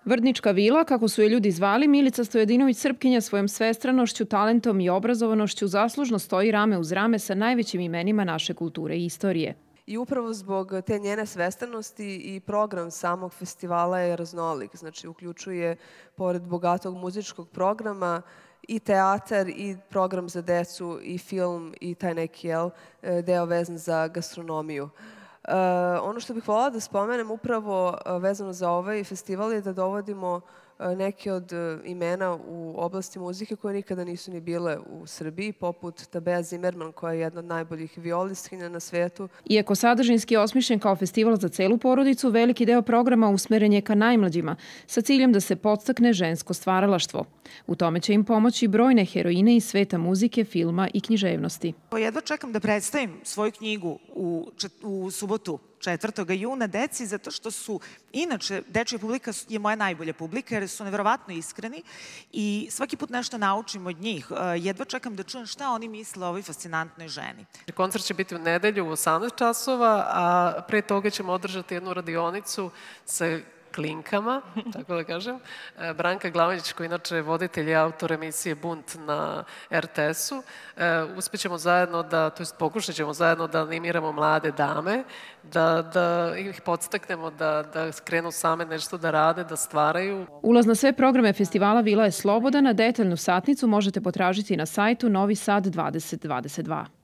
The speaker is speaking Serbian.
Vrdnička vila, kako su je ljudi zvali, Milica Stojadinović Srpkinja svojom svestranošću, talentom i obrazovanošću zaslužno stoji rame uz rame sa najvećim imenima naše kulture i istorije. I upravo zbog te njene svestranosti i program samog festivala je raznolik. Znači, uključuje, pored bogatog muzičkog programa, i teatar, i program za decu, i film, i taj neki deo vezan za gastronomiju. Ono što bih voljela da spomenem upravo vezano za ovaj festival je da dovodimo neke od imena u oblasti muzike koje nikada nisu ni bile u Srbiji, poput Tabea Zimmerman, koja je jedna od najboljih violistkinja na svetu. Iako sadržinski osmišljen kao festival za celu porodicu, veliki deo programa usmeren je ka najmlađima, sa ciljem da se podstakne žensko stvaralaštvo. U tome će im pomoći brojne heroine iz sveta muzike, filma i književnosti. Jedva čekam da predstavim svoju knjigu u subotu 4. juna deci, zato što su, inače, dečija publika je moja najbolja publika, jer su neverovatno iskreni i svaki put nešto naučim od njih. Jedva čekam da čujem šta oni misle o ovoj fascinantnoj ženi. Koncert će biti u nedelju u 18 časova, a pre toga ćemo održati jednu radionicu sa klinkama, tako da kažem. Branka Glavanić, koja je inače voditelj i autor emisije Bunt na RTS-u, uspećemo zajedno pokušat ćemo zajedno da animiramo mlade dame, da ih podstaknemo da krenu same nešto da rade, da stvaraju. Ulaz na sve programe festivala Vila je slobodan, a detaljnu satnicu možete potražiti na sajtu Novi Sad 2022.